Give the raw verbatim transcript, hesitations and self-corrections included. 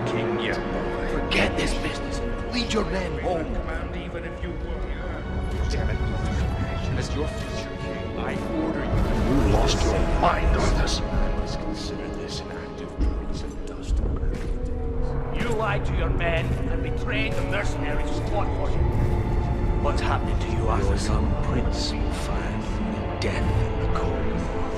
king yet. Forget this business. Lead your men home. Even if you were. Damn it. As your future king, I order you. You lost your mind, Arthas. I must consider this an act of treason, dust. You lied to your men and betrayed the mercenaries who fought for you. What's happening to you, Arthas? Your young prince will find only death in the cold.